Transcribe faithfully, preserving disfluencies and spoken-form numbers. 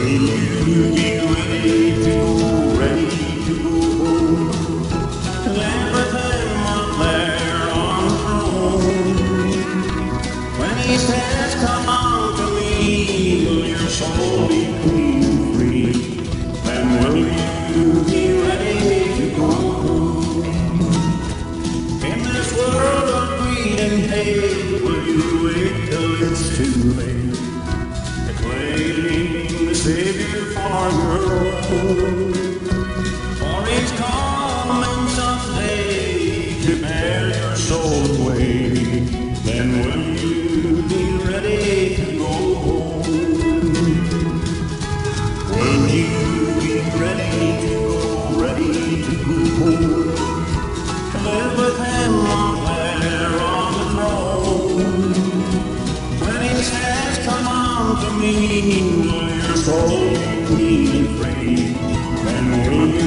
you be ready to go, ready to go home? Let everything up there on the throne. When he says, come on to me, will your soul be clean and free? Then will you be ready to go home? In this world of greed and hate, will you wait till it's too late? Claiming the Savior for your own, for He's coming someday to bear your soul away. Then will you be ready to go home? Will you be ready to go, ready to go home? To live with Him up there on the throne. When He says, come on to me, will your soul be clean and free? Then will